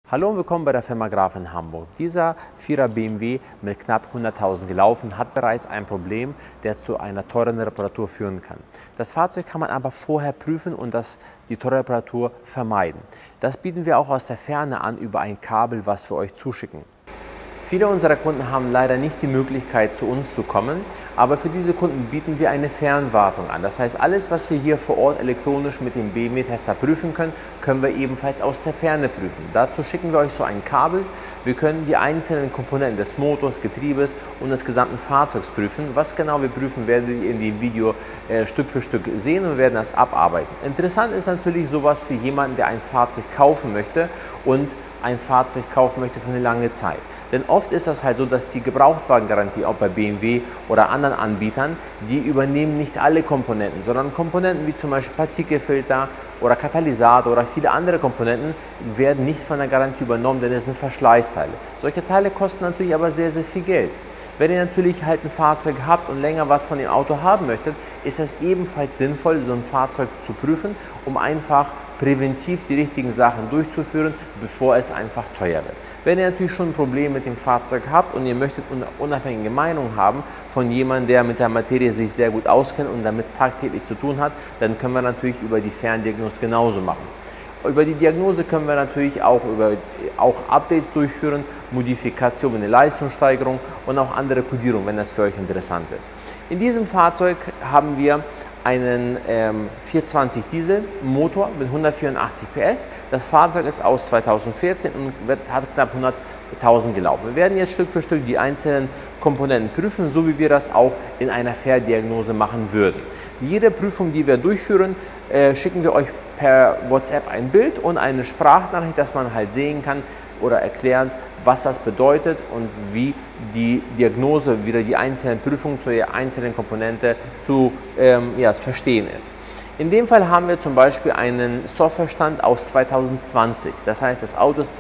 Hallo und willkommen bei der Firma Graf in Hamburg. Dieser 4er BMW mit knapp 100.000 gelaufen hat bereits ein Problem, der zu einer teuren Reparatur führen kann. Das Fahrzeug kann man aber vorher prüfen und die teure Reparatur vermeiden. Das bieten wir auch aus der Ferne an über ein Kabel, was wir euch zuschicken. Viele unserer Kunden haben leider nicht die Möglichkeit, zu uns zu kommen, aber für diese Kunden bieten wir eine Fernwartung an. Das heißt, alles, was wir hier vor Ort elektronisch mit dem BMW-Tester prüfen können, können wir ebenfalls aus der Ferne prüfen. Dazu schicken wir euch so ein Kabel. Wir können die einzelnen Komponenten des Motors, Getriebes und des gesamten Fahrzeugs prüfen. Was genau wir prüfen, werdet ihr in dem Video Stück für Stück sehen und werden das abarbeiten. Interessant ist natürlich sowas für jemanden, der ein Fahrzeug kaufen möchte und ein Fahrzeug kaufen möchte für eine lange Zeit. Denn oft ist das halt so, dass die Gebrauchtwagengarantie, auch bei BMW oder anderen Anbietern, die übernehmen nicht alle Komponenten, sondern Komponenten wie zum Beispiel Partikelfilter oder Katalysator oder viele andere Komponenten werden nicht von der Garantie übernommen, denn es sind Verschleißteile. Solche Teile kosten natürlich aber sehr, sehr viel Geld. Wenn ihr natürlich halt ein Fahrzeug habt und länger was von dem Auto haben möchtet, ist es ebenfalls sinnvoll, so ein Fahrzeug zu prüfen, um einfach präventiv die richtigen Sachen durchzuführen, bevor es einfach teuer wird. Wenn ihr natürlich schon ein Problem mit dem Fahrzeug habt und ihr möchtet eine unabhängige Meinung haben von jemandem, der mit der Materie sich sehr gut auskennt und damit tagtäglich zu tun hat, dann können wir natürlich über die Ferndiagnose genauso machen. Über die Diagnose können wir natürlich auch Updates durchführen, Modifikationen, eine Leistungssteigerung und auch andere Kodierung, wenn das für euch interessant ist. In diesem Fahrzeug haben wir einen 420 Diesel Motor mit 184 PS. Das Fahrzeug ist aus 2014 und hat knapp 100.000 gelaufen. Wir werden jetzt Stück für Stück die einzelnen Komponenten prüfen, so wie wir das auch in einer Ferndiagnose machen würden. Jede Prüfung, die wir durchführen, schicken wir euch per WhatsApp ein Bild und eine Sprachnachricht, dass man halt sehen kann oder erklärt, was das bedeutet und wie die Diagnose, wieder die einzelnen Prüfungen zu der einzelnen Komponente zu verstehen ist. In dem Fall haben wir zum Beispiel einen Softwarestand aus 2020. Das heißt, das Auto ist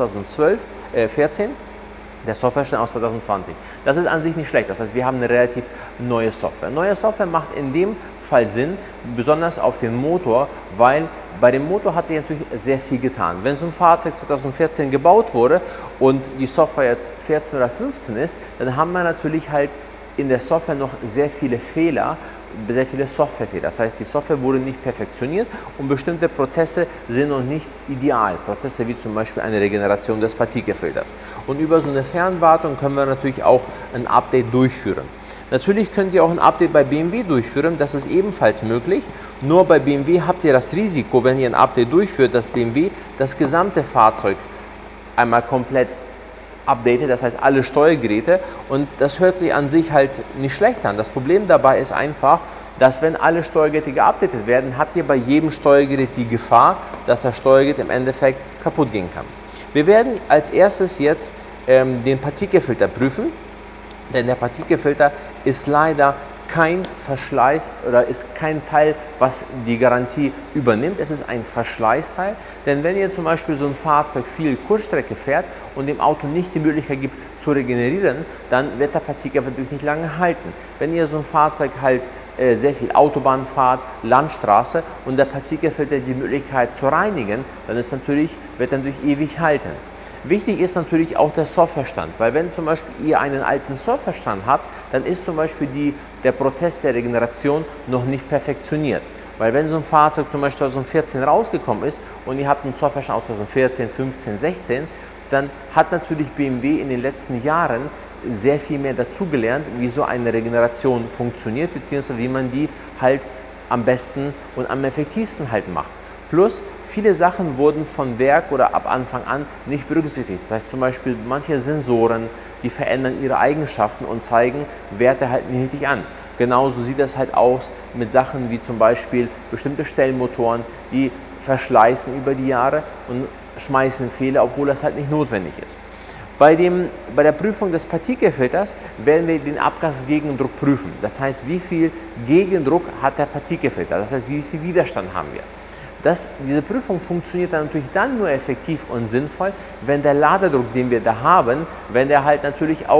2014. Der Softwarestand aus 2020. Das ist an sich nicht schlecht. Das heißt, wir haben eine relativ neue Software. Neue Software macht in dem Fall Sinn, besonders auf den Motor, weil bei dem Motor hat sich natürlich sehr viel getan. Wenn so ein Fahrzeug 2014 gebaut wurde und die Software jetzt 14 oder 15 ist, dann haben wir natürlich halt in der Software noch sehr viele Fehler, sehr viele Softwarefehler. Das heißt, die Software wurde nicht perfektioniert und bestimmte Prozesse sind noch nicht ideal. Prozesse wie zum Beispiel eine Regeneration des Partikelfilters. Und über so eine Fernwartung können wir natürlich auch ein Update durchführen. Natürlich könnt ihr auch ein Update bei BMW durchführen, das ist ebenfalls möglich. Nur bei BMW habt ihr das Risiko, wenn ihr ein Update durchführt, dass BMW das gesamte Fahrzeug einmal komplett updated, das heißt alle Steuergeräte, und das hört sich an sich halt nicht schlecht an. Das Problem dabei ist einfach, dass wenn alle Steuergeräte geupdatet werden, habt ihr bei jedem Steuergerät die Gefahr, dass das Steuergerät im Endeffekt kaputt gehen kann. Wir werden als erstes jetzt den Partikelfilter prüfen, denn der Partikelfilter ist leider kein Verschleiß oder ist kein Teil, was die Garantie übernimmt. Es ist ein Verschleißteil, denn wenn ihr zum Beispiel so ein Fahrzeug viel Kurzstrecke fährt und dem Auto nicht die Möglichkeit gibt zu regenerieren, dann wird der Partikelfilter natürlich nicht lange halten. Wenn ihr so ein Fahrzeug halt sehr viel Autobahn fahrt, Landstraße und der Partikelfilter die Möglichkeit zu reinigen, dann wird er natürlich ewig halten. Wichtig ist natürlich auch der Softwarestand, weil wenn zum Beispiel ihr einen alten Softwarestand habt, dann ist zum Beispiel der Prozess der Regeneration noch nicht perfektioniert. Weil wenn so ein Fahrzeug zum Beispiel 2014 rausgekommen ist und ihr habt einen Softwarestand aus 2014, 15, 16, dann hat natürlich BMW in den letzten Jahren sehr viel mehr dazugelernt, wie so eine Regeneration funktioniert, beziehungsweise wie man die halt am besten und am effektivsten halt macht. Plus, viele Sachen wurden von Werk oder ab Anfang an nicht berücksichtigt. Das heißt zum Beispiel, manche Sensoren, die verändern ihre Eigenschaften und zeigen Werte halt nicht richtig an. Genauso sieht das halt aus mit Sachen wie zum Beispiel bestimmte Stellmotoren, die verschleißen über die Jahre und schmeißen Fehler, obwohl das halt nicht notwendig ist. Bei der Prüfung des Partikelfilters werden wir den Abgasgegendruck prüfen. Das heißt, wie viel Gegendruck hat der Partikelfilter? Das heißt, wie viel Widerstand haben wir? Diese Prüfung funktioniert dann natürlich dann nur effektiv und sinnvoll, wenn der Ladedruck, den wir da haben, wenn der halt natürlich auch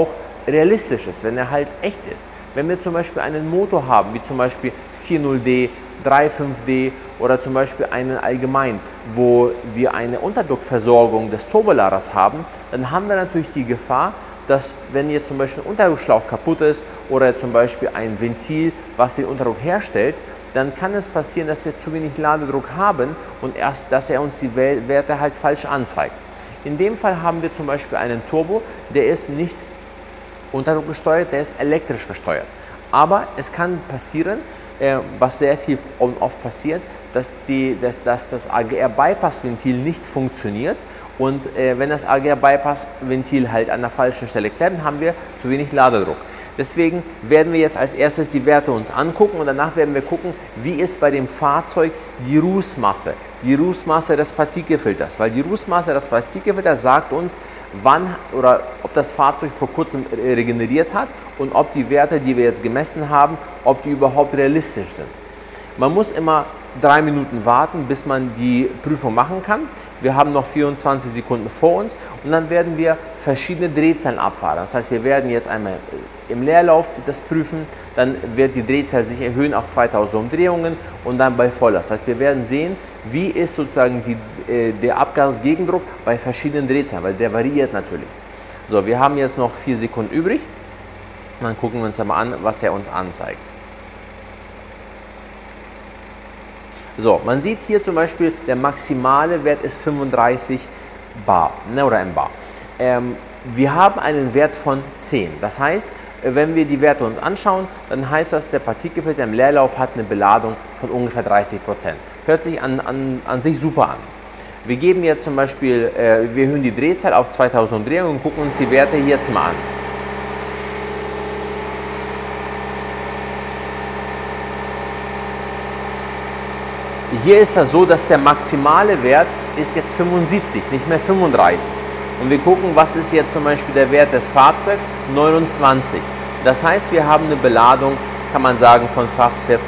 realistisch ist, wenn er halt echt ist. Wenn wir zum Beispiel einen Motor haben, wie zum Beispiel 4.0D, 3.5D oder zum Beispiel einen allgemein, wo wir eine Unterdruckversorgung des Turboladers haben, dann haben wir natürlich die Gefahr, dass wenn jetzt zum Beispiel ein Unterdruckschlauch kaputt ist oder zum Beispiel ein Ventil, was den Unterdruck herstellt, dann kann es passieren, dass wir zu wenig Ladedruck haben und erst, dass er uns die Werte halt falsch anzeigt. In dem Fall haben wir zum Beispiel einen Turbo, der ist nicht unterdruckgesteuert, der ist elektrisch gesteuert. Aber es kann passieren, was sehr viel und oft passiert, dass das AGR-Bypass-Ventil nicht funktioniert. Und wenn das AGR-Bypass-Ventil halt an der falschen Stelle klemmt, haben wir zu wenig Ladedruck. Deswegen werden wir jetzt als erstes die Werte uns angucken und danach werden wir gucken, wie ist bei dem Fahrzeug die Rußmasse des Partikelfilters. Weil die Rußmasse des Partikelfilters sagt uns, wann oder ob das Fahrzeug vor kurzem regeneriert hat und ob die Werte, die wir jetzt gemessen haben, ob die überhaupt realistisch sind. Man muss immer 3 Minuten warten, bis man die Prüfung machen kann. Wir haben noch 24 Sekunden vor uns und dann werden wir verschiedene Drehzahlen abfahren. Das heißt, wir werden jetzt einmal im Leerlauf das prüfen, dann wird die Drehzahl sich erhöhen auf 2000 Umdrehungen und dann bei Volllast. Das heißt, wir werden sehen, wie ist sozusagen der Abgasgegendruck bei verschiedenen Drehzahlen, weil der variiert natürlich. So, wir haben jetzt noch 4 Sekunden übrig und dann gucken wir uns einmal an, was er uns anzeigt. So, man sieht hier zum Beispiel, der maximale Wert ist 35 bar oder mbar. Wir haben einen Wert von 10. Das heißt, wenn wir die Werte uns anschauen, dann heißt das, der Partikelfilter im Leerlauf hat eine Beladung von ungefähr 30%. Hört sich an sich super an. Wir geben jetzt zum Beispiel, wir erhöhen die Drehzahl auf 2000 Umdrehungen und gucken uns die Werte hier jetzt mal an. Hier ist das so, dass der maximale Wert ist jetzt 75, nicht mehr 35. Und wir gucken, was ist jetzt zum Beispiel der Wert des Fahrzeugs, 29. Das heißt, wir haben eine Beladung, kann man sagen, von fast 40%.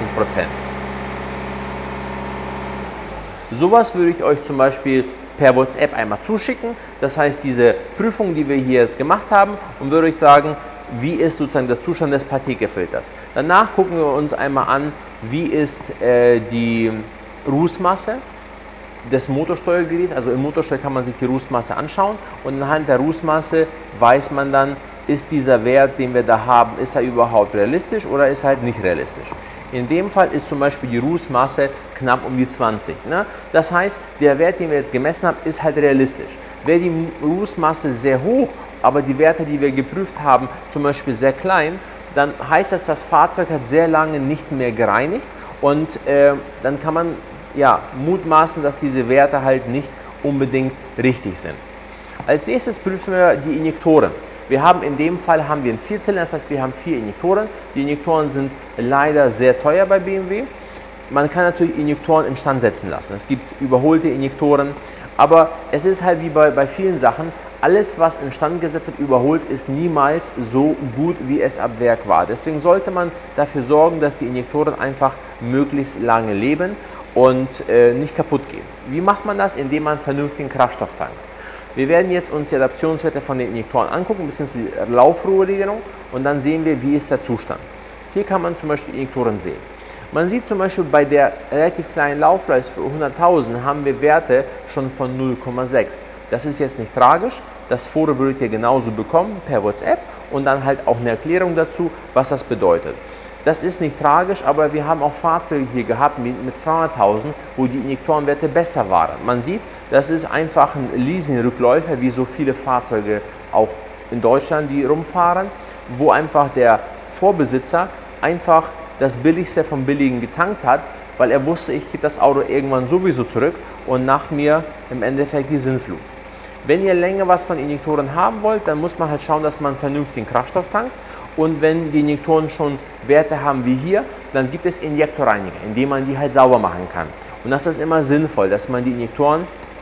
Sowas würde ich euch zum Beispiel per WhatsApp einmal zuschicken. Das heißt, diese Prüfung, die wir hier jetzt gemacht haben, und würde ich sagen, wie ist sozusagen der Zustand des Partikelfilters. Danach gucken wir uns einmal an, wie ist die Rußmasse des Motorsteuergeräts, also im Motorsteuer kann man sich die Rußmasse anschauen und anhand der Rußmasse weiß man dann, ist dieser Wert, den wir da haben, ist er überhaupt realistisch oder ist er halt nicht realistisch. In dem Fall ist zum Beispiel die Rußmasse knapp um die 20. Ne? Das heißt, der Wert, den wir jetzt gemessen haben, ist halt realistisch. Wäre die Rußmasse sehr hoch, aber die Werte, die wir geprüft haben, zum Beispiel sehr klein, dann heißt das, das Fahrzeug hat sehr lange nicht mehr gereinigt und dann kann man ja, mutmaßen, dass diese Werte halt nicht unbedingt richtig sind. Als nächstes prüfen wir die Injektoren. Wir haben in dem Fall einen Vierzylinder, das heißt, wir haben 4 Injektoren. Die Injektoren sind leider sehr teuer bei BMW. Man kann natürlich Injektoren instand setzen lassen. Es gibt überholte Injektoren, aber es ist halt wie bei vielen Sachen, alles, was instand gesetzt wird, überholt, ist niemals so gut, wie es ab Werk war. Deswegen sollte man dafür sorgen, dass die Injektoren einfach möglichst lange leben und nicht kaputt gehen. Wie macht man das? Indem man vernünftigen Kraftstoff tankt. Wir werden jetzt uns die Adaptionswerte von den Injektoren angucken, bzw. die Laufruheregelung, und dann sehen wir, wie ist der Zustand. Hier kann man zum Beispiel Injektoren sehen. Man sieht zum Beispiel bei der relativ kleinen Laufleistung für 100.000 haben wir Werte schon von 0,6. Das ist jetzt nicht tragisch, das Foto würdet ihr genauso bekommen per WhatsApp und dann halt auch eine Erklärung dazu, was das bedeutet. Das ist nicht tragisch, aber wir haben auch Fahrzeuge hier gehabt mit 200.000, wo die Injektorenwerte besser waren. Man sieht, das ist einfach ein Leasing-Rückläufer, wie so viele Fahrzeuge auch in Deutschland, die rumfahren, wo einfach der Vorbesitzer einfach das Billigste vom Billigen getankt hat, weil er wusste, ich gebe das Auto irgendwann sowieso zurück und nach mir im Endeffekt die Sinnflut. Wenn ihr länger was von Injektoren haben wollt, dann muss man halt schauen, dass man vernünftigen Kraftstoff tankt. Und wenn die Injektoren schon Werte haben wie hier, dann gibt es Injektorreiniger, indem man die halt sauber machen kann. Und das ist immer sinnvoll, dass man die Injektoren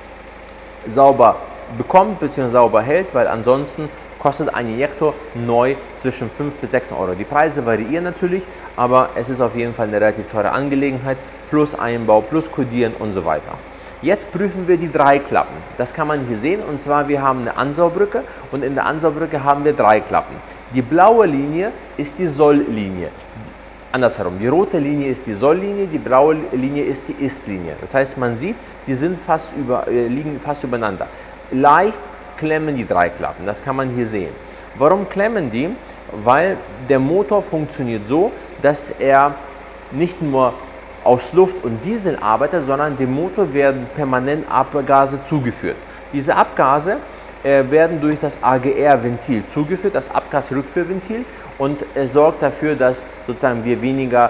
sauber bekommt bzw. sauber hält, weil ansonsten kostet ein Injektor neu zwischen 5 bis 6 Euro. Die Preise variieren natürlich, aber es ist auf jeden Fall eine relativ teure Angelegenheit, plus Einbau, plus Kodieren und so weiter. Jetzt prüfen wir die Dreiklappen. Das kann man hier sehen, und zwar wir haben eine Ansaugbrücke und in der Ansaugbrücke haben wir Dreiklappen. Die blaue Linie ist die Solllinie. Andersherum, die rote Linie ist die Solllinie, die blaue Linie ist die Ist-Linie. Das heißt, man sieht, die sind liegen fast übereinander. Leicht klemmen die Dreiklappen, das kann man hier sehen. Warum klemmen die? Weil der Motor funktioniert so, dass er nicht nur aus Luft und Diesel arbeitet, sondern dem Motor werden permanent Abgase zugeführt. Diese Abgase werden durch das AGR-Ventil zugeführt, das Abgasrückführventil, und es sorgt dafür, dass sozusagen wir weniger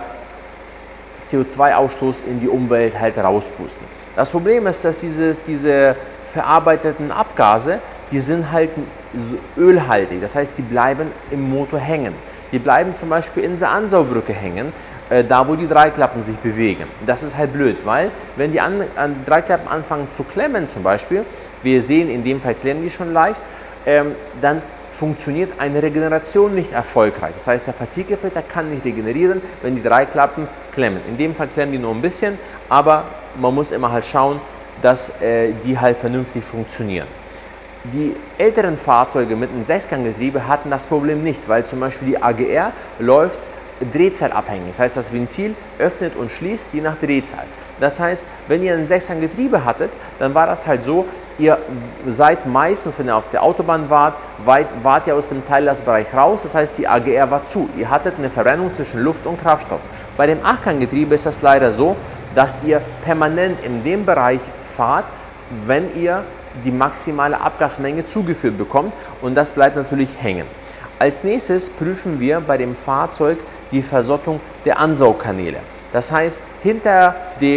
CO2-Ausstoß in die Umwelt halt rauspusten. Das Problem ist, dass diese verarbeiteten Abgase, die sind halt ölhaltig, das heißt, die bleiben im Motor hängen. Die bleiben zum Beispiel in der Ansaugbrücke hängen, da wo die Dreiklappen sich bewegen. Das ist halt blöd, weil wenn die Dreiklappen anfangen zu klemmen zum Beispiel, wir sehen, in dem Fall klemmen die schon leicht, dann funktioniert eine Regeneration nicht erfolgreich. Das heißt, der Partikelfilter kann nicht regenerieren, wenn die Dreiklappen klemmen. In dem Fall klemmen die nur ein bisschen, aber man muss immer halt schauen, dass die halt vernünftig funktionieren. Die älteren Fahrzeuge mit einem Sechsganggetriebe hatten das Problem nicht, weil zum Beispiel die AGR läuft drehzahlabhängig. Das heißt, das Ventil öffnet und schließt je nach Drehzahl. Das heißt, wenn ihr ein Sechsganggetriebe hattet, dann war das halt so, ihr seid meistens, wenn ihr auf der Autobahn wart ihr aus dem Teillastbereich raus, das heißt, die AGR war zu. Ihr hattet eine Verbrennung zwischen Luft und Kraftstoff. Bei dem Achtganggetriebe ist das leider so, dass ihr permanent in dem Bereich fahrt, wenn ihr die maximale Abgasmenge zugeführt bekommt, und das bleibt natürlich hängen. Als nächstes prüfen wir bei dem Fahrzeug die Versottung der Ansaugkanäle. Das heißt, hinter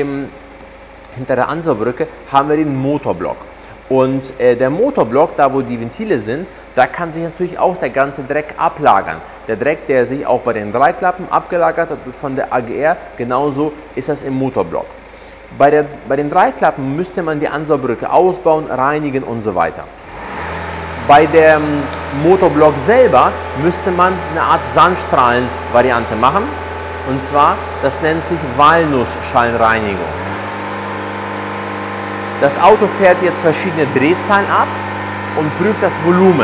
der Ansaugbrücke haben wir den Motorblock. Und der Motorblock, da wo die Ventile sind, da kann sich natürlich auch der ganze Dreck ablagern. Der Dreck, der sich auch bei den Dreiklappen abgelagert hat von der AGR, genauso ist das im Motorblock. Bei den Dreiklappen müsste man die Ansaugbrücke ausbauen, reinigen und so weiter. Bei dem Motorblock selber müsste man eine Art Sandstrahlen-Variante machen. Und zwar, das nennt sich Walnussschalenreinigung. Das Auto fährt jetzt verschiedene Drehzahlen ab und prüft das Volumen.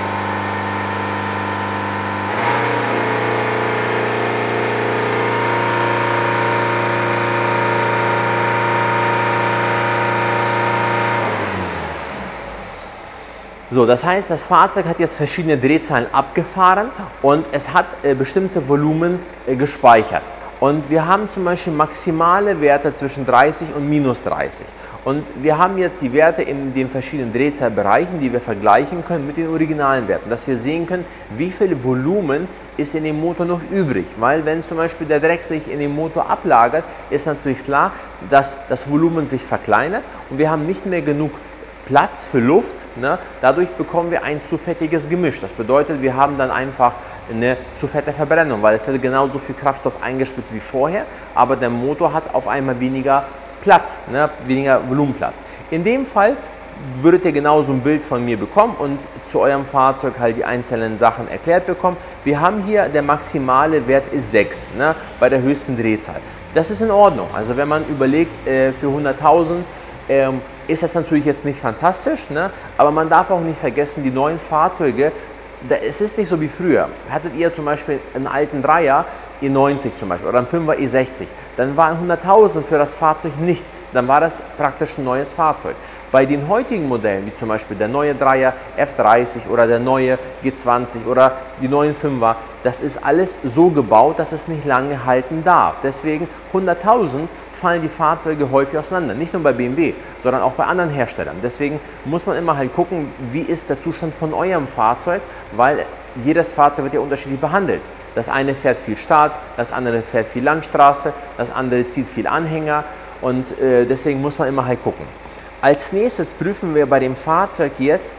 So, das heißt, das Fahrzeug hat jetzt verschiedene Drehzahlen abgefahren und es hat bestimmte Volumen gespeichert. Und wir haben zum Beispiel maximale Werte zwischen 30 und minus 30. Und wir haben jetzt die Werte in den verschiedenen Drehzahlbereichen, die wir vergleichen können mit den originalen Werten, dass wir sehen können, wie viel Volumen ist in dem Motor noch übrig. Weil wenn zum Beispiel der Dreck sich in dem Motor ablagert, ist natürlich klar, dass das Volumen sich verkleinert und wir haben nicht mehr genug Platz für Luft, ne? Dadurch bekommen wir ein zu fettiges Gemisch. Das bedeutet, wir haben dann einfach eine zu fette Verbrennung, weil es wird genauso viel Kraftstoff eingespritzt wie vorher, aber der Motor hat auf einmal weniger Platz, ne? Weniger Volumenplatz. In dem Fall würdet ihr genauso ein Bild von mir bekommen und zu eurem Fahrzeug halt die einzelnen Sachen erklärt bekommen. Wir haben hier, der maximale Wert ist 6, ne? Bei der höchsten Drehzahl. Das ist in Ordnung. Also wenn man überlegt, für 100.000 ist das natürlich jetzt nicht fantastisch, ne? Aber man darf auch nicht vergessen, die neuen Fahrzeuge, es ist nicht so wie früher. Hattet ihr zum Beispiel einen alten Dreier E90 zum Beispiel oder einen 5er E60, dann war 100.000 für das Fahrzeug nichts. Dann war das praktisch ein neues Fahrzeug. Bei den heutigen Modellen, wie zum Beispiel der neue Dreier F30 oder der neue G20 oder die neuen 5er, das ist alles so gebaut, dass es nicht lange halten darf. Deswegen 100.000 fallen die Fahrzeuge häufig auseinander. Nicht nur bei BMW, sondern auch bei anderen Herstellern. Deswegen muss man immer halt gucken, wie ist der Zustand von eurem Fahrzeug, weil jedes Fahrzeug wird ja unterschiedlich behandelt. Das eine fährt viel Start, das andere fährt viel Landstraße, das andere zieht viel Anhänger und deswegen muss man immer halt gucken. Als nächstes prüfen wir bei dem Fahrzeug jetzt,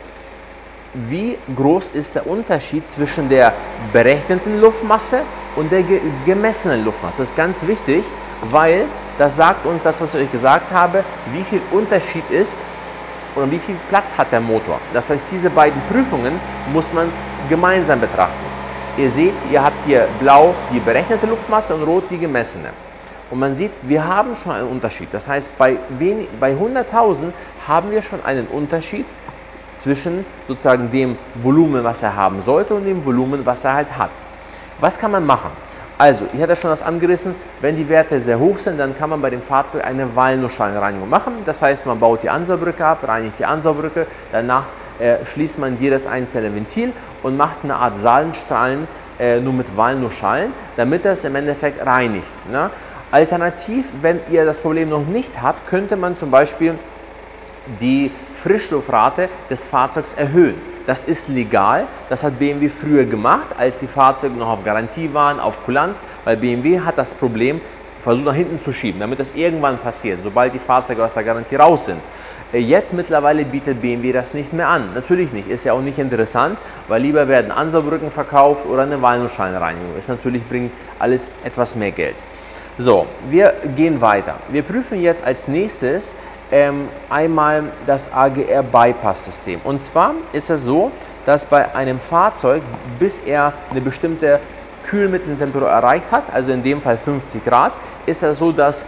wie groß ist der Unterschied zwischen der berechneten Luftmasse und der gemessenen Luftmasse. Das ist ganz wichtig, weil das sagt uns das, was ich euch gesagt habe, wie viel Unterschied ist oder wie viel Platz hat der Motor. Das heißt, diese beiden Prüfungen muss man gemeinsam betrachten. Ihr seht, ihr habt hier blau die berechnete Luftmasse und rot die gemessene. Und man sieht, wir haben schon einen Unterschied. Das heißt, bei 100.000 haben wir schon einen Unterschied zwischen sozusagen dem Volumen, was er haben sollte, und dem Volumen, was er halt hat. Was kann man machen? Also, ich hatte schon das angerissen, wenn die Werte sehr hoch sind, dann kann man bei dem Fahrzeug eine Walnuschalenreinigung machen. Das heißt, man baut die Ansaugbrücke ab, reinigt die Ansaugbrücke, danach schließt man jedes einzelne Ventil und macht eine Art Saalenstrahlen nur mit Walnussschalen, damit das im Endeffekt reinigt. Ne? Alternativ, wenn ihr das Problem noch nicht habt, könnte man zum Beispiel die Frischluftrate des Fahrzeugs erhöhen. Das ist legal, das hat BMW früher gemacht, als die Fahrzeuge noch auf Garantie waren, auf Kulanz, weil BMW hat das Problem versucht nach hinten zu schieben, damit das irgendwann passiert, sobald die Fahrzeuge aus der Garantie raus sind. Jetzt mittlerweile bietet BMW das nicht mehr an. Natürlich nicht, ist ja auch nicht interessant, weil lieber werden Ansaugbrücken verkauft oder eine Walnuschalenreinigung. Ist natürlich, bringt alles etwas mehr Geld. So, wir gehen weiter. Wir prüfen jetzt als nächstes einmal das AGR-Bypass-System. Und zwar ist es so, dass bei einem Fahrzeug, bis er eine bestimmte Kühlmitteltemperatur erreicht hat, also in dem Fall 50 Grad, ist es so, dass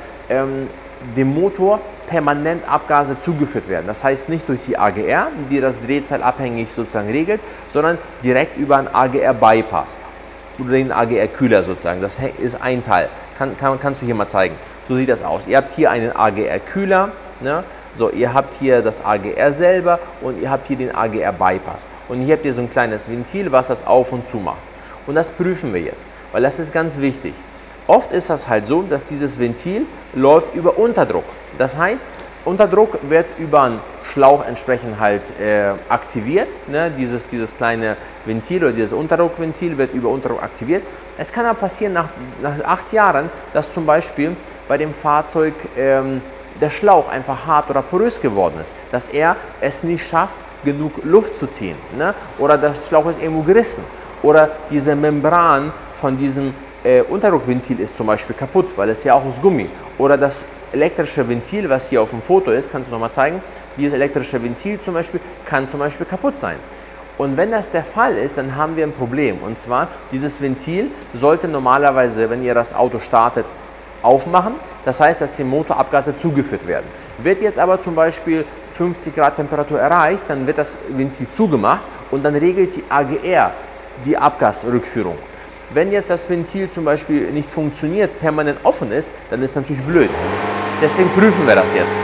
dem Motor permanent Abgase zugeführt werden. Das heißt nicht durch die AGR, die das drehzahlabhängig sozusagen regelt, sondern direkt über einen AGR-Bypass oder den AGR-Kühler sozusagen. Das ist ein Teil. Kannst du hier mal zeigen. So sieht das aus. Ihr habt hier einen AGR-Kühler. Ne? So, ihr habt hier das AGR selber und ihr habt hier den AGR-Bypass. Und hier habt ihr so ein kleines Ventil, was das auf und zu macht. Und das prüfen wir jetzt, weil das ist ganz wichtig. Oft ist das halt so, dass dieses Ventil läuft über Unterdruck. Das heißt, Unterdruck wird über einen Schlauch entsprechend halt aktiviert. Ne? Dieses kleine Ventil oder dieses Unterdruckventil wird über Unterdruck aktiviert. Es kann aber passieren nach 8 Jahren, dass zum Beispiel bei dem Fahrzeug der Schlauch einfach hart oder porös geworden ist, dass er es nicht schafft, genug Luft zu ziehen, ne? Oder der Schlauch ist irgendwo gerissen oder diese Membran von diesem Unterdruckventil ist zum Beispiel kaputt, weil es ja auch aus Gummi, oder das elektrische Ventil, was hier auf dem Foto ist, kannst du noch mal zeigen, dieses elektrische Ventil zum Beispiel kann zum Beispiel kaputt sein. Und wenn das der Fall ist, dann haben wir ein Problem, und zwar dieses Ventil sollte normalerweise, wenn ihr das Auto startet, aufmachen. Das heißt, dass dem Motor Abgase zugeführt werden. Wird jetzt aber zum Beispiel 50 Grad Temperatur erreicht, dann wird das Ventil zugemacht und dann regelt die AGR die Abgasrückführung. Wenn jetzt das Ventil zum Beispiel nicht funktioniert, permanent offen ist, dann ist es natürlich blöd. Deswegen prüfen wir das jetzt.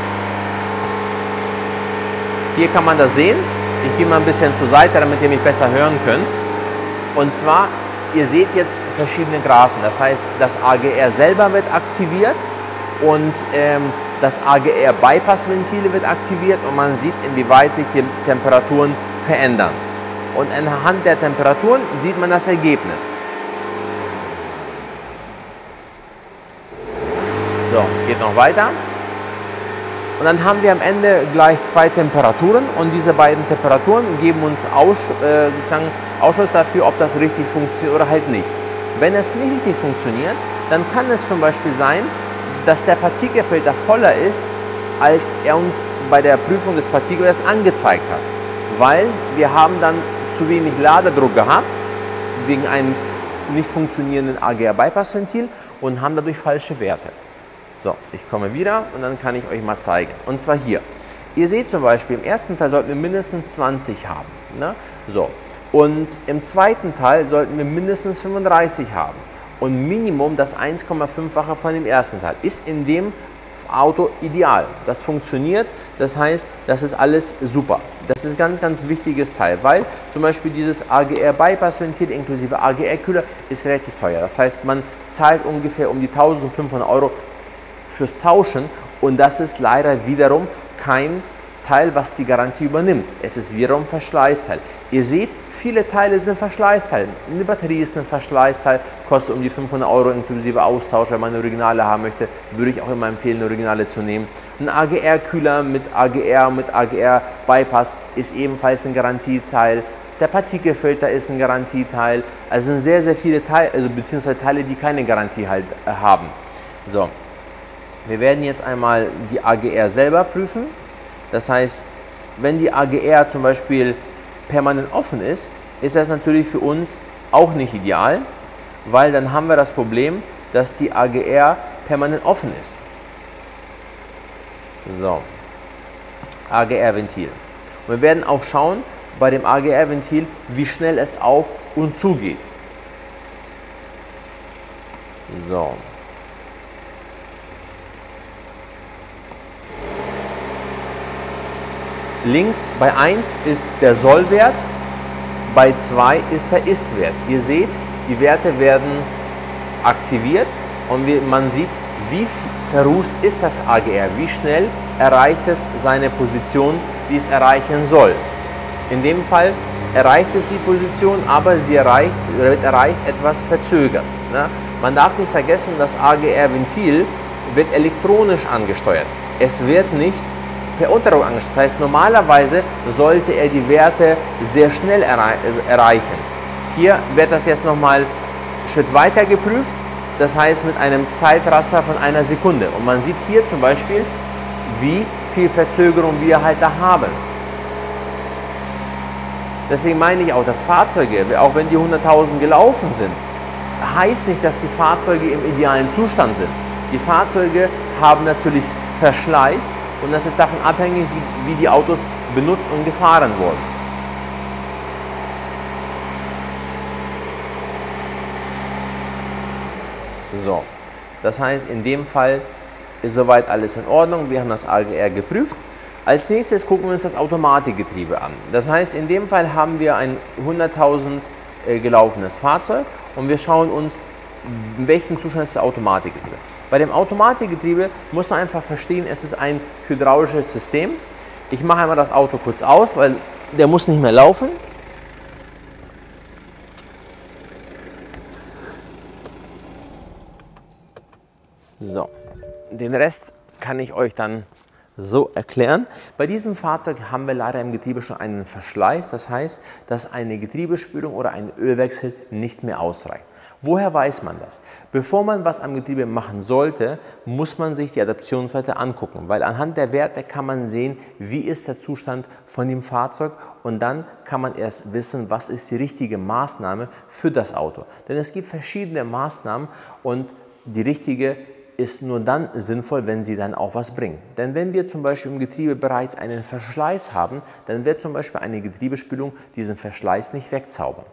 Hier kann man das sehen. Ich gehe mal ein bisschen zur Seite, damit ihr mich besser hören könnt. Und zwar, ihr seht jetzt verschiedene Graphen, das heißt, das AGR selber wird aktiviert und das AGR-Bypass-Ventil wird aktiviert und man sieht, inwieweit sich die Temperaturen verändern. Und anhand der Temperaturen sieht man das Ergebnis. So, geht noch weiter. Und dann haben wir am Ende gleich 2 Temperaturen und diese beiden Temperaturen geben uns sozusagen Ausschluss dafür, ob das richtig funktioniert oder halt nicht. Wenn es nicht richtig funktioniert, dann kann es zum Beispiel sein, dass der Partikelfilter voller ist, als er uns bei der Prüfung des Partikelfilters angezeigt hat. Weil wir haben dann zu wenig Ladedruck gehabt, wegen einem nicht funktionierenden AGR-Bypass-Ventil und haben dadurch falsche Werte. So, ich komme wieder und dann kann ich euch mal zeigen. Und zwar hier. Ihr seht zum Beispiel, im ersten Teil sollten wir mindestens 20 haben. Ne? So. Und im zweiten Teil sollten wir mindestens 35 haben. Und Minimum das 1,5-fache von dem ersten Teil. Ist in dem Auto ideal. Das funktioniert, das heißt, das ist alles super. Das ist ein ganz, ganz wichtiges Teil, weil zum Beispiel dieses AGR-Bypass-Ventil inklusive AGR-Kühler ist relativ teuer. Das heißt, man zahlt ungefähr um die 1.500 € fürs Tauschen und das ist leider wiederum kein Teil, was die Garantie übernimmt. Es ist wiederum Verschleißteil. Ihr seht, viele Teile sind Verschleißteile. Eine Batterie ist ein Verschleißteil, kostet um die 500 € inklusive Austausch. Wenn man eine Originale haben möchte, würde ich auch immer empfehlen, eine Originale zu nehmen. Ein AGR-Kühler mit AGR-Bypass ist ebenfalls ein Garantieteil. Der Partikelfilter ist ein Garantieteil. Also sind sehr, sehr viele Teile, also beziehungsweise Teile, die keine Garantie halt haben. So. Wir werden jetzt einmal die AGR selber prüfen. Das heißt, wenn die AGR zum Beispiel permanent offen ist, ist das natürlich für uns auch nicht ideal, weil dann haben wir das Problem, dass die AGR permanent offen ist. So, AGR-Ventil. Und wir werden auch schauen bei dem AGR-Ventil, wie schnell es auf und zugeht. So. Links bei 1 ist der Sollwert, bei 2 ist der Ist-Wert. Ihr seht, die Werte werden aktiviert und man sieht, wie verrußt ist das AGR, wie schnell erreicht es seine Position, die es erreichen soll. In dem Fall erreicht es die Position, aber sie wird erreicht etwas verzögert. Ne? Man darf nicht vergessen, das AGR-Ventil wird elektronisch angesteuert. Es wird nicht per Unterdruck angesteuert. Das heißt, normalerweise sollte er die Werte sehr schnell erreichen. Hier wird das jetzt nochmal einen Schritt weiter geprüft. Das heißt mit einem Zeitraster von einer Sekunde. Und man sieht hier zum Beispiel, wie viel Verzögerung wir halt da haben. Deswegen meine ich auch, dass Fahrzeuge, auch wenn die 100.000 gelaufen sind, heißt nicht, dass die Fahrzeuge im idealen Zustand sind. Die Fahrzeuge haben natürlich Verschleiß und das ist davon abhängig, wie die Autos benutzt und gefahren wurden. So, das heißt, in dem Fall ist soweit alles in Ordnung. Wir haben das AGR geprüft. Als nächstes gucken wir uns das Automatikgetriebe an. Das heißt, in dem Fall haben wir ein 100.000 gelaufenes Fahrzeug und wir schauen uns, in welchem Zustand ist das Automatikgetriebe. Bei dem Automatikgetriebe muss man einfach verstehen, es ist ein hydraulisches System. Ich mache einmal das Auto kurz aus, weil der muss nicht mehr laufen. So, den Rest kann ich euch dann so erklären. Bei diesem Fahrzeug haben wir leider im Getriebe schon einen Verschleiß. Das heißt, dass eine Getriebespülung oder ein Ölwechsel nicht mehr ausreicht. Woher weiß man das? Bevor man was am Getriebe machen sollte, muss man sich die Adaptionswerte angucken, weil anhand der Werte kann man sehen, wie ist der Zustand von dem Fahrzeug und dann kann man erst wissen, was ist die richtige Maßnahme für das Auto. Denn es gibt verschiedene Maßnahmen und die richtige ist nur dann sinnvoll, wenn sie dann auch was bringen. Denn wenn wir zum Beispiel im Getriebe bereits einen Verschleiß haben, dann wird zum Beispiel eine Getriebespülung diesen Verschleiß nicht wegzaubern.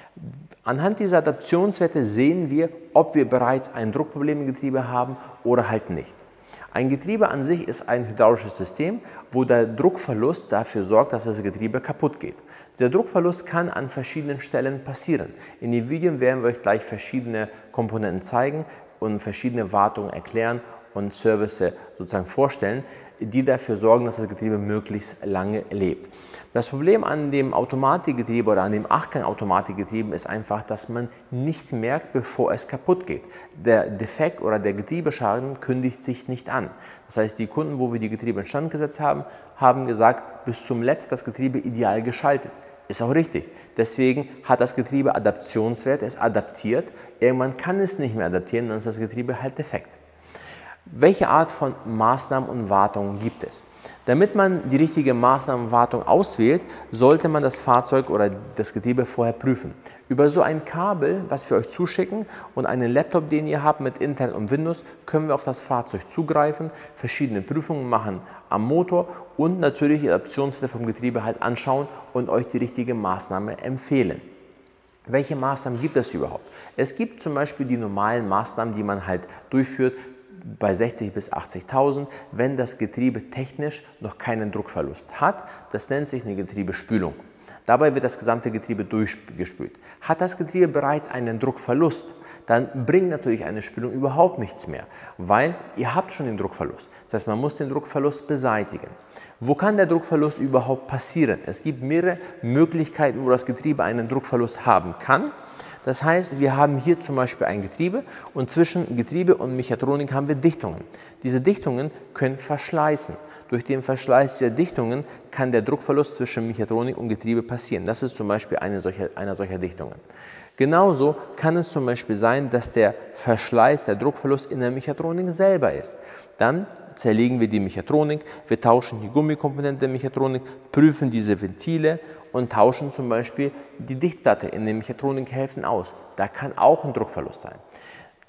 Anhand dieser Adaptionswerte sehen wir, ob wir bereits ein Druckproblem im Getriebe haben oder halt nicht. Ein Getriebe an sich ist ein hydraulisches System, wo der Druckverlust dafür sorgt, dass das Getriebe kaputt geht. Dieser Druckverlust kann an verschiedenen Stellen passieren. In den Videos werden wir euch gleich verschiedene Komponenten zeigen und verschiedene Wartungen erklären und Services sozusagen vorstellen, die dafür sorgen, dass das Getriebe möglichst lange lebt. Das Problem an dem Automatikgetriebe oder an dem Achtgang-Automatikgetriebe ist einfach, dass man nicht merkt, bevor es kaputt geht. Der Defekt oder der Getriebeschaden kündigt sich nicht an. Das heißt, die Kunden, wo wir die Getriebe instand gesetzt haben, haben gesagt, bis zum Letzten das Getriebe ideal geschaltet. Ist auch richtig. Deswegen hat das Getriebe Adaptionswert, es adaptiert. Irgendwann kann es nicht mehr adaptieren, dann ist das Getriebe halt defekt. Welche Art von Maßnahmen und Wartung gibt es? Damit man die richtige Maßnahme und Wartung auswählt, sollte man das Fahrzeug oder das Getriebe vorher prüfen. Über so ein Kabel, was wir euch zuschicken und einen Laptop, den ihr habt mit Internet und Windows, können wir auf das Fahrzeug zugreifen, verschiedene Prüfungen machen am Motor und natürlich die Adaptionswerte vom Getriebe halt anschauen und euch die richtige Maßnahme empfehlen. Welche Maßnahmen gibt es überhaupt? Es gibt zum Beispiel die normalen Maßnahmen, die man halt durchführt, bei 60.000 bis 80.000, wenn das Getriebe technisch noch keinen Druckverlust hat. Das nennt sich eine Getriebespülung. Dabei wird das gesamte Getriebe durchgespült. Hat das Getriebe bereits einen Druckverlust, dann bringt natürlich eine Spülung überhaupt nichts mehr, weil ihr habt schon den Druckverlust. Das heißt, man muss den Druckverlust beseitigen. Wo kann der Druckverlust überhaupt passieren? Es gibt mehrere Möglichkeiten, wo das Getriebe einen Druckverlust haben kann. Das heißt, wir haben hier zum Beispiel ein Getriebe und zwischen Getriebe und Mechatronik haben wir Dichtungen. Diese Dichtungen können verschleißen. Durch den Verschleiß der Dichtungen kann der Druckverlust zwischen Mechatronik und Getriebe passieren. Das ist zum Beispiel einer solcher Dichtungen. Genauso kann es zum Beispiel sein, dass der Verschleiß, der Druckverlust in der Mechatronik selber ist. Dann zerlegen wir die Mechatronik, wir tauschen die Gummikomponente der Mechatronik, prüfen diese Ventile und tauschen zum Beispiel die Dichtplatte in den Mechatronikhälften aus. Da kann auch ein Druckverlust sein.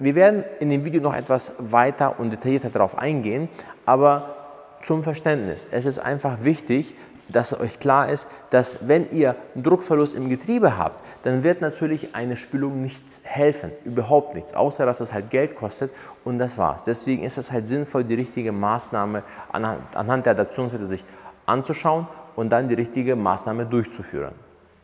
Wir werden in dem Video noch etwas weiter und detaillierter darauf eingehen, aber zum Verständnis, es ist einfach wichtig, dass euch klar ist, dass wenn ihr einen Druckverlust im Getriebe habt, dann wird natürlich eine Spülung nichts helfen, überhaupt nichts, außer dass es halt Geld kostet und das war's. Deswegen ist es halt sinnvoll, die richtige Maßnahme anhand der Adaptionswerte sich anzuschauen und dann die richtige Maßnahme durchzuführen.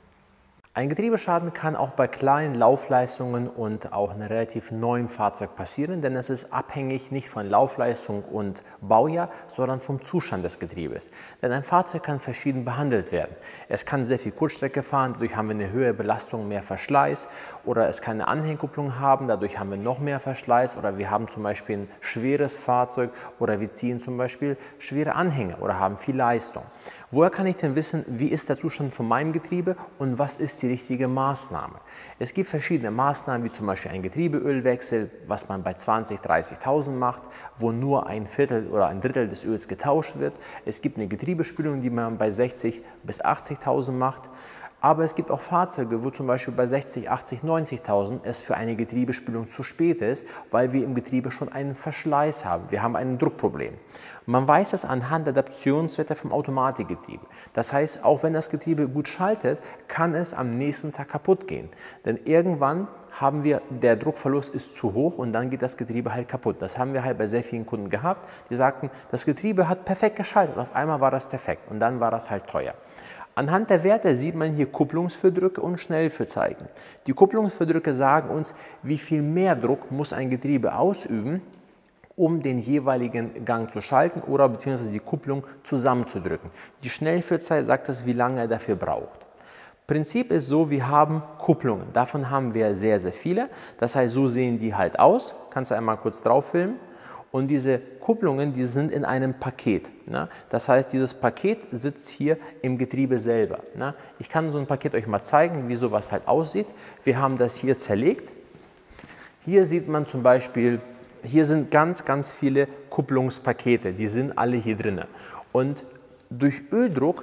Ein Getriebeschaden kann auch bei kleinen Laufleistungen und auch einem relativ neuen Fahrzeug passieren, denn es ist abhängig nicht von Laufleistung und Baujahr, sondern vom Zustand des Getriebes. Denn ein Fahrzeug kann verschieden behandelt werden. Es kann sehr viel Kurzstrecke fahren, dadurch haben wir eine höhere Belastung, mehr Verschleiß, oder es kann eine Anhängkupplung haben, dadurch haben wir noch mehr Verschleiß, oder wir haben zum Beispiel ein schweres Fahrzeug oder wir ziehen zum Beispiel schwere Anhänger oder haben viel Leistung. Woher kann ich denn wissen, wie ist der Zustand von meinem Getriebe und was ist die richtige Maßnahme? Es gibt verschiedene Maßnahmen, wie zum Beispiel ein Getriebeölwechsel, was man bei 20.000, 30.000 macht, wo nur ein Viertel oder ein Drittel des Öls getauscht wird. Es gibt eine Getriebespülung, die man bei 60.000 bis 80.000 macht. Aber es gibt auch Fahrzeuge, wo zum Beispiel bei 60, 80, 90.000 es für eine Getriebespülung zu spät ist, weil wir im Getriebe schon einen Verschleiß haben. Wir haben ein Druckproblem. Man weiß das anhand der Adaptionswerte vom Automatikgetriebe. Das heißt, auch wenn das Getriebe gut schaltet, kann es am nächsten Tag kaputt gehen. Denn irgendwann haben wir, der Druckverlust ist zu hoch und dann geht das Getriebe halt kaputt. Das haben wir halt bei sehr vielen Kunden gehabt, die sagten, das Getriebe hat perfekt geschaltet und auf einmal war das defekt und dann war das halt teuer. Anhand der Werte sieht man hier Kupplungsverdrücke und Schnellführzeichen. Die Kupplungsverdrücke sagen uns, wie viel mehr Druck muss ein Getriebe ausüben, um den jeweiligen Gang zu schalten oder beziehungsweise die Kupplung zusammenzudrücken. Die Schnellführzeit sagt das, wie lange er dafür braucht. Prinzip ist so, wir haben Kupplungen. Davon haben wir sehr, sehr viele. Das heißt, so sehen die halt aus. Kannst du einmal kurz drauf filmen. Und diese Kupplungen, die sind in einem Paket. Ne? Das heißt, dieses Paket sitzt hier im Getriebe selber. Ne? Ich kann so ein Paket euch mal zeigen, wie sowas halt aussieht. Wir haben das hier zerlegt. Hier sieht man zum Beispiel, hier sind ganz, ganz viele Kupplungspakete. Die sind alle hier drin. Und durch Öldruck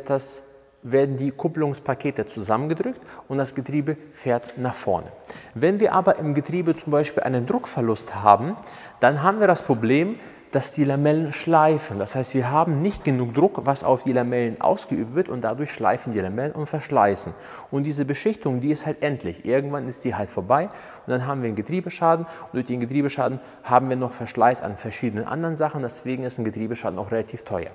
werden die Kupplungspakete zusammengedrückt und das Getriebe fährt nach vorne. Wenn wir aber im Getriebe zum Beispiel einen Druckverlust haben, dann haben wir das Problem, dass die Lamellen schleifen. Das heißt, wir haben nicht genug Druck, was auf die Lamellen ausgeübt wird und dadurch schleifen die Lamellen und verschleißen. Und diese Beschichtung, die ist halt endlich. Irgendwann ist die halt vorbei und dann haben wir einen Getriebeschaden und durch den Getriebeschaden haben wir noch Verschleiß an verschiedenen anderen Sachen. Deswegen ist ein Getriebeschaden auch relativ teuer.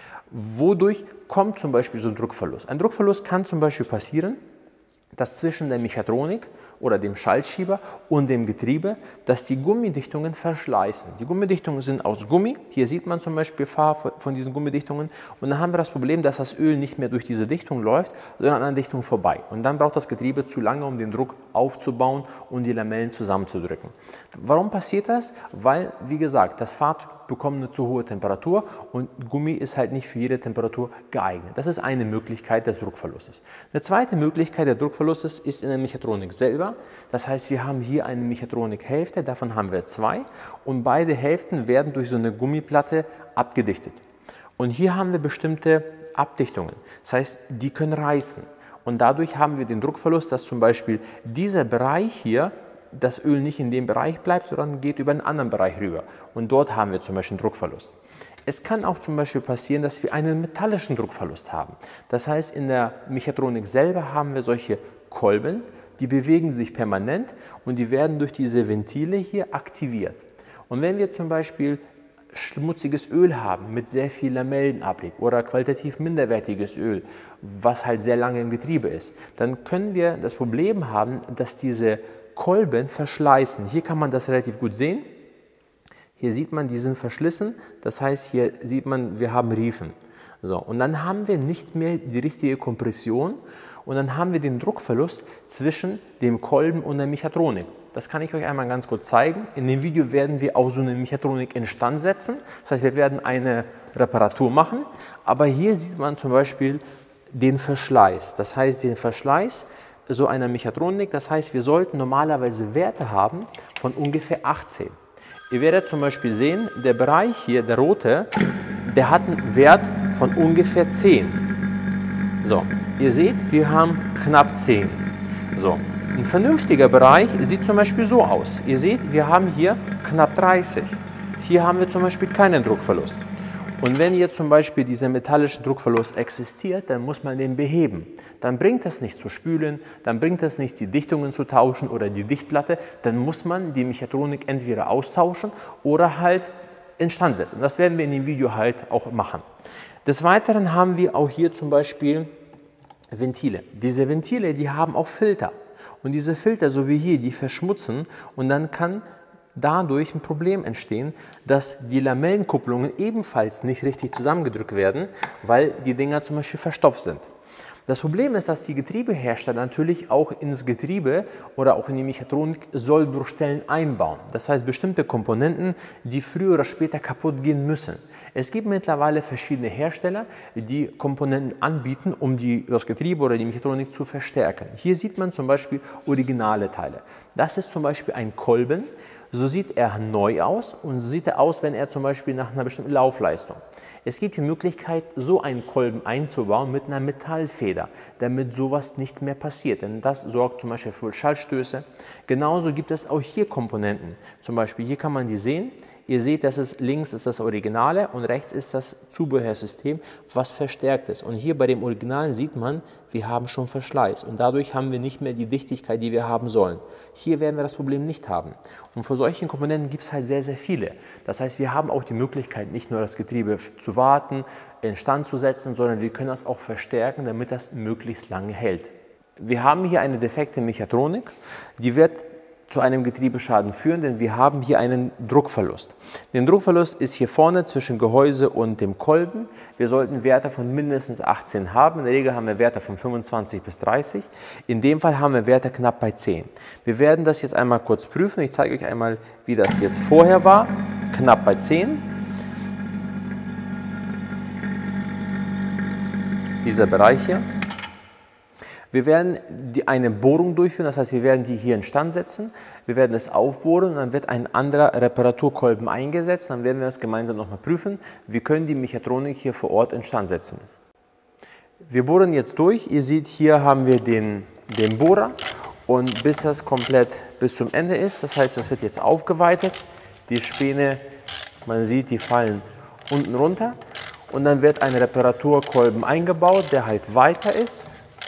Wodurch kommt zum Beispiel so ein Druckverlust? Ein Druckverlust kann zum Beispiel passieren, dass zwischen der Mechatronik oder dem Schaltschieber und dem Getriebe, dass die Gummidichtungen verschleißen. Die Gummidichtungen sind aus Gummi. Hier sieht man zum Beispiel Farbe von diesen Gummidichtungen. Und dann haben wir das Problem, dass das Öl nicht mehr durch diese Dichtung läuft, sondern an einer Dichtung vorbei. Und dann braucht das Getriebe zu lange, um den Druck aufzubauen und die Lamellen zusammenzudrücken. Warum passiert das? Weil, wie gesagt, das Fahrzeug bekommt eine zu hohe Temperatur und Gummi ist halt nicht für jede Temperatur geeignet. Das ist eine Möglichkeit des Druckverlustes. Eine zweite Möglichkeit der Druckverlustes ist in der Mechatronik selber. Das heißt, wir haben hier eine Mechatronikhälfte, davon haben wir zwei und beide Hälften werden durch so eine Gummiplatte abgedichtet. Und hier haben wir bestimmte Abdichtungen. Das heißt, die können reißen und dadurch haben wir den Druckverlust, dass zum Beispiel dieser Bereich hier, das Öl nicht in dem Bereich bleibt, sondern geht über einen anderen Bereich rüber. Und dort haben wir zum Beispiel einen Druckverlust. Es kann auch zum Beispiel passieren, dass wir einen metallischen Druckverlust haben. Das heißt, in der Mechatronik selber haben wir solche Kolben, die bewegen sich permanent und die werden durch diese Ventile hier aktiviert. Und wenn wir zum Beispiel schmutziges Öl haben mit sehr viel Lamellenabrieb oder qualitativ minderwertiges Öl, was halt sehr lange im Getriebe ist, dann können wir das Problem haben, dass diese Kolben verschleißen. Hier kann man das relativ gut sehen. Hier sieht man, die sind verschlissen. Das heißt, hier sieht man, wir haben Riefen. So, und dann haben wir nicht mehr die richtige Kompression und dann haben wir den Druckverlust zwischen dem Kolben und der Mechatronik. Das kann ich euch einmal ganz kurz zeigen. In dem Video werden wir auch so eine Mechatronik instand setzen. Das heißt, wir werden eine Reparatur machen. Aber hier sieht man zum Beispiel den Verschleiß. Das heißt, den Verschleiß so einer Mechatronik. Das heißt, wir sollten normalerweise Werte haben von ungefähr 18. Ihr werdet zum Beispiel sehen, der Bereich hier, der rote, der hat einen Wert von ungefähr 10. So, ihr seht, wir haben knapp 10. So, Ein vernünftiger Bereich sieht zum Beispiel so aus. Ihr seht, wir haben hier knapp 30. Hier haben wir zum Beispiel keinen Druckverlust. Und wenn jetzt zum Beispiel dieser metallische Druckverlust existiert, dann muss man den beheben. Dann bringt das nicht zu spülen, dann bringt das nicht, die Dichtungen zu tauschen oder die Dichtplatte. Dann muss man die Mechatronik entweder austauschen oder halt instand setzen. Das werden wir in dem Video halt auch machen. Des Weiteren haben wir auch hier zum Beispiel Ventile. Diese Ventile, die haben auch Filter. Und diese Filter, so wie hier, die verschmutzen und dann kann dadurch ein Problem entstehen, dass die Lamellenkupplungen ebenfalls nicht richtig zusammengedrückt werden, weil die Dinger zum Beispiel verstopft sind. Das Problem ist, dass die Getriebehersteller natürlich auch ins Getriebe oder auch in die Mechatronik Sollbruchstellen einbauen. Das heißt, bestimmte Komponenten, die früher oder später kaputt gehen müssen. Es gibt mittlerweile verschiedene Hersteller, die Komponenten anbieten, um das Getriebe oder die Mechatronik zu verstärken. Hier sieht man zum Beispiel originale Teile. Das ist zum Beispiel ein Kolben. So sieht er neu aus und so sieht er aus, wenn er zum Beispiel nach einer bestimmten Laufleistung. Es gibt die Möglichkeit, so einen Kolben einzubauen mit einer Metallfeder, damit sowas nicht mehr passiert. Denn das sorgt zum Beispiel für Schallstöße. Genauso gibt es auch hier Komponenten. Zum Beispiel hier kann man die sehen. Ihr seht, dass es links ist das Originale und rechts ist das Zubehörsystem, was verstärkt ist. Und hier bei dem Originalen sieht man, wir haben schon Verschleiß und dadurch haben wir nicht mehr die Dichtigkeit, die wir haben sollen. Hier werden wir das Problem nicht haben. Und für solche Komponenten gibt es halt sehr, sehr viele. Das heißt, wir haben auch die Möglichkeit, nicht nur das Getriebe zu warten, instand zu setzen, sondern wir können das auch verstärken, damit das möglichst lange hält. Wir haben hier eine defekte Mechatronik, die wird zu einem Getriebeschaden führen, denn wir haben hier einen Druckverlust. Der Druckverlust ist hier vorne zwischen Gehäuse und dem Kolben. Wir sollten Werte von mindestens 18 haben. In der Regel haben wir Werte von 25 bis 30. In dem Fall haben wir Werte knapp bei 10. Wir werden das jetzt einmal kurz prüfen. Ich zeige euch einmal, wie das jetzt vorher war. Knapp bei 10. Dieser Bereich hier. Wir werden eine Bohrung durchführen, das heißt, wir werden die hier instand setzen, wir werden es aufbohren und dann wird ein anderer Reparaturkolben eingesetzt, dann werden wir das gemeinsam nochmal prüfen. Wir können die Mechatronik hier vor Ort instand setzen. Wir bohren jetzt durch, ihr seht, hier haben wir den Bohrer und bis das komplett bis zum Ende ist, das heißt, das wird jetzt aufgeweitet, die Späne, man sieht, die fallen unten runter und dann wird ein Reparaturkolben eingebaut, der halt weiter ist.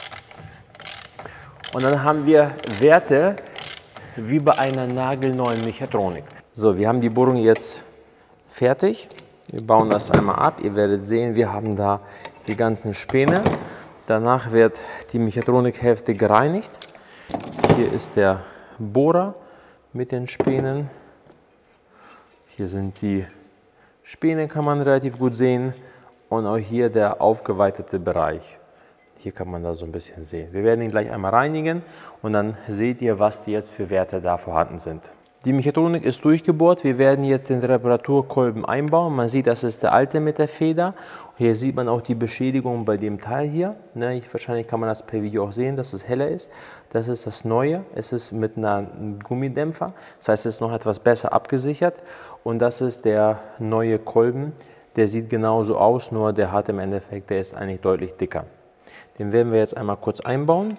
Und dann haben wir Werte wie bei einer nagelneuen Mechatronik. So, wir haben die Bohrung jetzt fertig. Wir bauen das einmal ab. Ihr werdet sehen, wir haben da die ganzen Späne. Danach wird die Mechatronikhälfte gereinigt. Hier ist der Bohrer mit den Spänen. Hier sind die Späne, kann man relativ gut sehen. Und auch hier der aufgeweitete Bereich. Hier kann man da so ein bisschen sehen. Wir werden ihn gleich einmal reinigen und dann seht ihr, was die jetzt für Werte da vorhanden sind. Die Mechatronik ist durchgebohrt. Wir werden jetzt den Reparaturkolben einbauen. Man sieht, das ist der alte mit der Feder. Hier sieht man auch die Beschädigung bei dem Teil hier. Wahrscheinlich kann man das per Video auch sehen, dass es heller ist. Das ist das Neue. Es ist mit einem Gummidämpfer. Das heißt, es ist noch etwas besser abgesichert. Und das ist der neue Kolben. Der sieht genauso aus, nur der hat im Endeffekt, der ist eigentlich deutlich dicker. Den werden wir jetzt einmal kurz einbauen.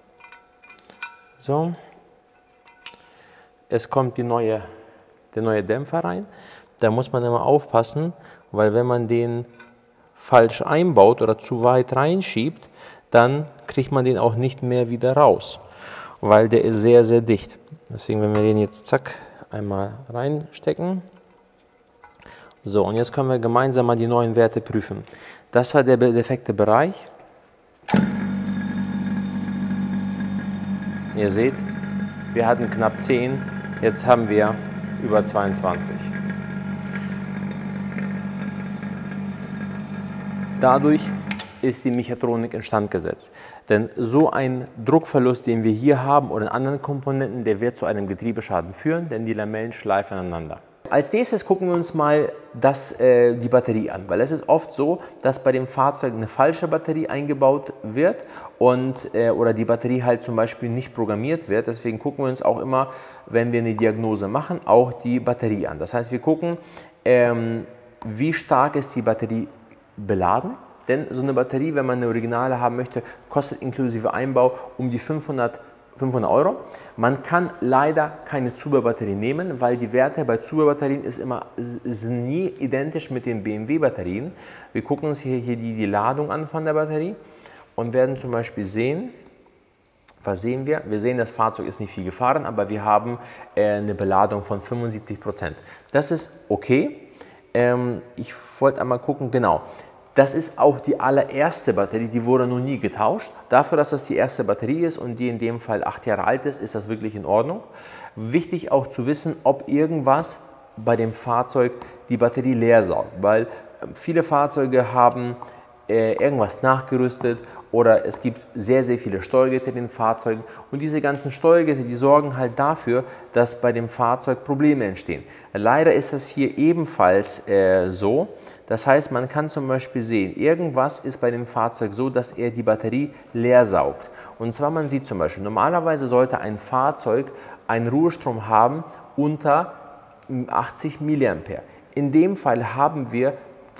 So. Es kommt der neue Dämpfer rein. Da muss man immer aufpassen, weil wenn man den falsch einbaut oder zu weit reinschiebt, dann kriegt man den auch nicht mehr wieder raus, weil der ist sehr, sehr dicht. Deswegen, wenn wir den jetzt zack einmal reinstecken. So, und jetzt können wir gemeinsam mal die neuen Werte prüfen. Das war der defekte Bereich. Ihr seht, wir hatten knapp 10, jetzt haben wir über 22. Dadurch ist die Mechatronik instand gesetzt. Denn so ein Druckverlust, den wir hier haben oder in anderen Komponenten, der wird zu einem Getriebeschaden führen, denn die Lamellen schleifen aneinander. Als nächstes gucken wir uns mal die Batterie an, weil es ist oft so, dass bei dem Fahrzeug eine falsche Batterie eingebaut wird oder die Batterie halt zum Beispiel nicht programmiert wird. Deswegen gucken wir uns auch immer, wenn wir eine Diagnose machen, auch die Batterie an. Das heißt, wir gucken, wie stark ist die Batterie beladen. Denn so eine Batterie, wenn man eine Originale haben möchte, kostet inklusive Einbau um die 500 500 Euro. Man kann leider keine Zubehörbatterie nehmen, weil die Werte bei Zubehörbatterien sind nie identisch mit den BMW-Batterien. Wir gucken uns hier die Ladung an von der Batterie und werden zum Beispiel sehen, was sehen wir? Wir sehen, das Fahrzeug ist nicht viel gefahren, aber wir haben eine Beladung von 75%. Das ist okay. Ich wollte einmal gucken, genau. Das ist auch die allererste Batterie, die wurde noch nie getauscht. Dafür, dass das die erste Batterie ist und die in dem Fall 8 Jahre alt ist, ist das wirklich in Ordnung. Wichtig auch zu wissen, ob irgendwas bei dem Fahrzeug die Batterie leer saugt, weil viele Fahrzeuge haben irgendwas nachgerüstet oder es gibt sehr, sehr viele Steuergeräte in den Fahrzeugen und diese ganzen Steuergeräte, die sorgen halt dafür, dass bei dem Fahrzeug Probleme entstehen. Leider ist das hier ebenfalls so. Das heißt, man kann zum Beispiel sehen, irgendwas ist bei dem Fahrzeug so, dass er die Batterie leer saugt. Und zwar, man sieht zum Beispiel, normalerweise sollte ein Fahrzeug einen Ruhestrom haben unter 80 mA. In dem Fall haben wir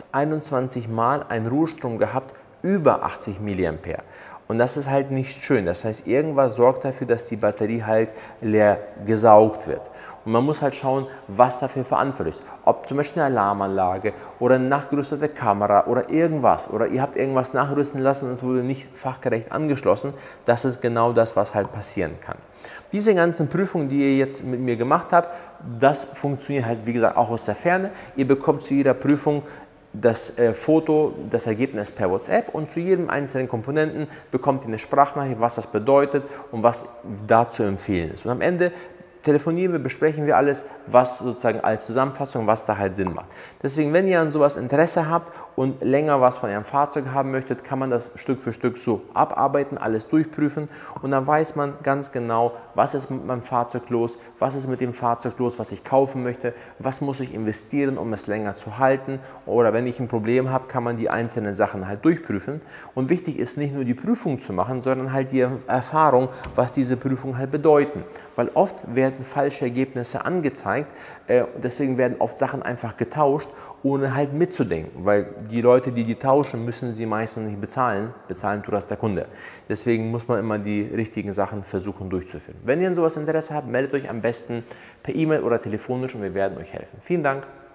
21 Mal einen Ruhestrom gehabt über 80 mA. Und das ist halt nicht schön. Das heißt, irgendwas sorgt dafür, dass die Batterie halt leer gesaugt wird. Und man muss halt schauen, was dafür verantwortlich ist. Ob zum Beispiel eine Alarmanlage oder eine nachgerüstete Kamera oder irgendwas. Oder ihr habt irgendwas nachrüsten lassen und es wurde nicht fachgerecht angeschlossen. Das ist genau das, was halt passieren kann. Diese ganzen Prüfungen, die ihr jetzt mit mir gemacht habt, das funktioniert halt, wie gesagt, auch aus der Ferne. Ihr bekommt zu jeder Prüfung das Foto, das Ergebnis per WhatsApp und zu jedem einzelnen Komponenten bekommt ihr eine Sprachnachricht, was das bedeutet und was da zu empfehlen ist. Und am Ende telefonieren wir, besprechen wir alles, was sozusagen als Zusammenfassung, was da halt Sinn macht. Deswegen, wenn ihr an sowas Interesse habt und länger was von eurem Fahrzeug haben möchtet, kann man das Stück für Stück so abarbeiten, alles durchprüfen und dann weiß man ganz genau, was ist mit meinem Fahrzeug los, was ist mit dem Fahrzeug los, was ich kaufen möchte, was muss ich investieren, um es länger zu halten oder wenn ich ein Problem habe, kann man die einzelnen Sachen halt durchprüfen und wichtig ist nicht nur die Prüfung zu machen, sondern halt die Erfahrung, was diese Prüfungen halt bedeuten, weil oft werden falsche Ergebnisse angezeigt, deswegen werden oft Sachen einfach getauscht, ohne halt mitzudenken, weil die Leute, die tauschen, müssen sie meistens nicht bezahlen tut das der Kunde. Deswegen muss man immer die richtigen Sachen versuchen durchzuführen. Wenn ihr an sowas Interesse habt, meldet euch am besten per E-Mail oder telefonisch und wir werden euch helfen. Vielen Dank.